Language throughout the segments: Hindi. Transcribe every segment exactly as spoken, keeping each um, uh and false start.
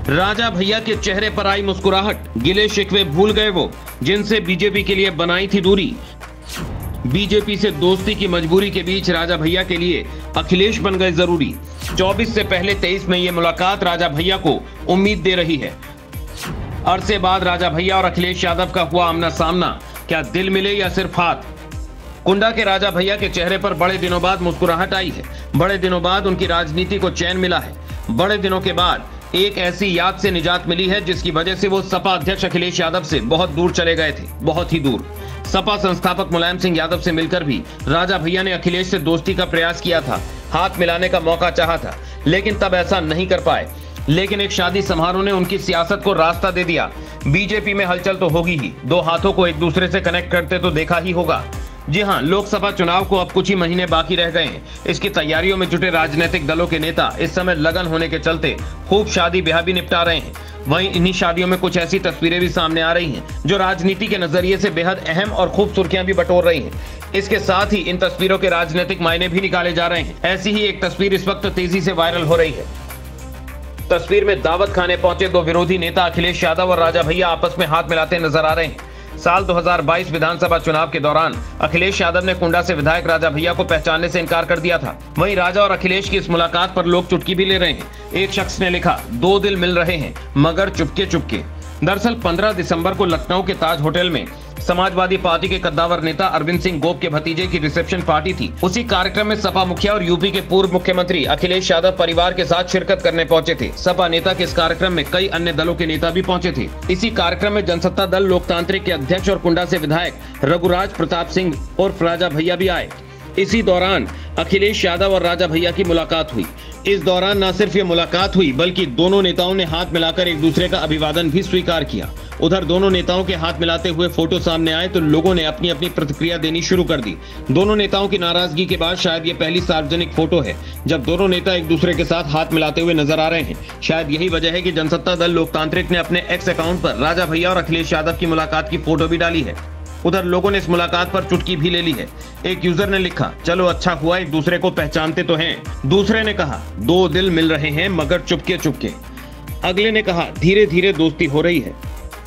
राजा भैया के चेहरे पर आई मुस्कुराहट, गिले शिकवे भूल गए वो जिनसे बीजेपी के लिए बनाई थी दूरी। बीजेपी से दोस्ती की मजबूरी के बीच राजा भैया के लिए अखिलेश बन गए जरूरी। चौबीस से पहले तेईस में ये मुलाकात राजा भैया को उम्मीद दे रही है। अरसे बाद राजा भैया और अखिलेश यादव का हुआ आमना सामना, क्या दिल मिले या सिर्फ हाथ? कुंडा के राजा भैया के चेहरे पर बड़े दिनों बाद मुस्कुराहट आई है। बड़े दिनों बाद उनकी राजनीति को चैन मिला है। बड़े दिनों के बाद एक ऐसी याद से निजात मिली है जिसकी वजह से वो सपा अध्यक्ष अखिलेश यादव से बहुत दूर चले गए थे, बहुत ही दूर। सपा संस्थापक मुलायम सिंह यादव से मिलकर भी राजा भैया ने अखिलेश से दोस्ती का प्रयास किया था, हाथ मिलाने का मौका चाहा था, लेकिन तब ऐसा नहीं कर पाए। लेकिन एक शादी समारोह ने उनकी सियासत को रास्ता दे दिया। बीजेपी में हलचल तो होगी ही, दो हाथों को एक दूसरे से कनेक्ट करते तो देखा ही होगा। जी हां, लोकसभा चुनाव को अब कुछ ही महीने बाकी रह गए हैं। इसकी तैयारियों में जुटे राजनीतिक दलों के नेता इस समय लगन होने के चलते खूब शादी ब्याह भी निपटा रहे हैं। वहीं इन्हीं शादियों में कुछ ऐसी तस्वीरें भी सामने आ रही हैं जो राजनीति के नजरिए से बेहद अहम और खूब सुर्खियां भी बटोर रही हैं। इसके साथ ही इन तस्वीरों के राजनीतिक मायने भी निकाले जा रहे हैं। ऐसी ही एक तस्वीर इस वक्त तेजी से वायरल हो रही है। तस्वीर में दावत खाने पहुंचे दो विरोधी नेता अखिलेश यादव और राजा भैया आपस में हाथ मिलाते नजर आ रहे हैं। साल दो हज़ार बाईस विधानसभा चुनाव के दौरान अखिलेश यादव ने कुंडा से विधायक राजा भैया को पहचानने से इनकार कर दिया था। वहीं राजा और अखिलेश की इस मुलाकात पर लोग चुटकी भी ले रहे हैं। एक शख्स ने लिखा, दो दिल मिल रहे हैं मगर चुपके चुपके। दरअसल पंद्रह दिसंबर को लखनऊ के ताज होटल में समाजवादी पार्टी के कद्दावर नेता अरविंद सिंह गोप के भतीजे की रिसेप्शन पार्टी थी। उसी कार्यक्रम में सपा मुखिया और यूपी के पूर्व मुख्यमंत्री अखिलेश यादव परिवार के साथ शिरकत करने पहुंचे थे। सपा नेता के इस कार्यक्रम में कई अन्य दलों के नेता भी पहुंचे थे। इसी कार्यक्रम में जनसत्ता दल लोकतांत्रिक के अध्यक्ष और कुंडा से विधायक रघुराज प्रताप सिंह और राजा भैया भी आए। इसी दौरान अखिलेश यादव और राजा भैया की मुलाकात हुई। इस दौरान न सिर्फ ये मुलाकात हुई बल्कि दोनों नेताओं ने हाथ मिलाकर एक दूसरे का अभिवादन भी स्वीकार किया। उधर दोनों नेताओं के हाथ मिलाते हुए फोटो सामने आए तो लोगों ने अपनी अपनी प्रतिक्रिया देनी शुरू कर दी। दोनों नेताओं की नाराजगी के बाद शायद ये पहली सार्वजनिक फोटो है जब दोनों नेता एक दूसरे के साथ हाथ मिलाते हुए नजर आ रहे हैं। शायद यही वजह है कि जनसत्ता दल लोकतांत्रिक ने अपने एक्स अकाउंट पर राजा भैया और अखिलेश यादव की मुलाकात की फोटो भी डाली है। उधर लोगों ने इस मुलाकात पर चुटकी भी ले ली है। एक यूजर ने लिखा, चलो अच्छा हुआ एक दूसरे को पहचानते तो हैं। दूसरे ने कहा, दो दिल मिल रहे हैं मगर चुपके चुपके। अगले ने कहा, धीरे धीरे दोस्ती हो रही है।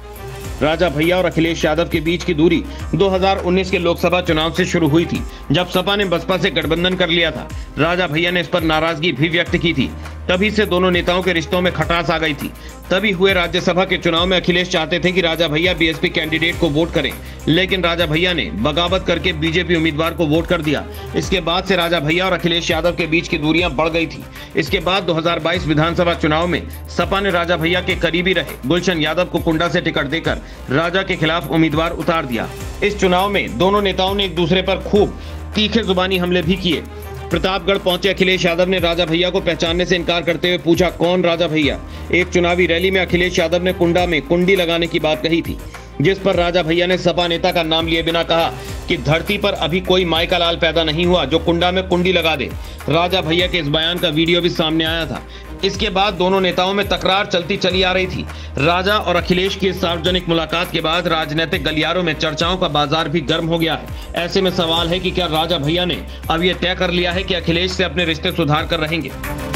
राजा भैया और अखिलेश यादव के बीच की दूरी दो हज़ार उन्नीस के लोकसभा चुनाव से शुरू हुई थी, जब सपा ने बसपा से गठबंधन कर लिया था। राजा भैया ने इस पर नाराजगी भी व्यक्त की थी। तभी से दोनों नेताओं के रिश्तों में खटास आ गई थी। तभी हुए राज्यसभा के चुनाव में अखिलेश चाहते थे कि राजा भैया बीएसपी कैंडिडेट को वोट करें, लेकिन राजा भैया ने बगावत करके बीजेपी उम्मीदवार को वोट कर दिया। इसके बाद से राजा भैया और अखिलेश यादव के बीच की दूरियां बढ़ गई थी। इसके बाद दो हज़ार बाईस विधानसभा चुनाव में सपा ने राजा भैया के करीबी रहे गुलशन यादव को कुंडा से टिकट देकर राजा के खिलाफ उम्मीदवार उतार दिया। इस चुनाव में दोनों नेताओं ने एक दूसरे पर खूब तीखे जुबानी हमले भी किए। प्रतापगढ़ पहुंचे अखिलेश यादव ने राजा भैया को पहचानने से इनकार करते हुए पूछा, कौन राजा भैया? एक चुनावी रैली में अखिलेश यादव ने कुंडा में कुंडी लगाने की बात कही थी, जिस पर राजा भैया ने सपा नेता का नाम लिए बिना कहा कि धरती पर अभी कोई माई का लाल पैदा नहीं हुआ जो कुंडा में कुंडी लगा दे। राजा भैया के इस बयान का वीडियो भी सामने आया था। इसके बाद दोनों नेताओं में तकरार चलती चली आ रही थी। राजा और अखिलेश की इस सार्वजनिक मुलाकात के बाद राजनीतिक गलियारों में चर्चाओं का बाजार भी गर्म हो गया है। ऐसे में सवाल है कि क्या राजा भैया ने अब यह तय कर लिया है कि अखिलेश से अपने रिश्ते सुधार कर रहेंगे?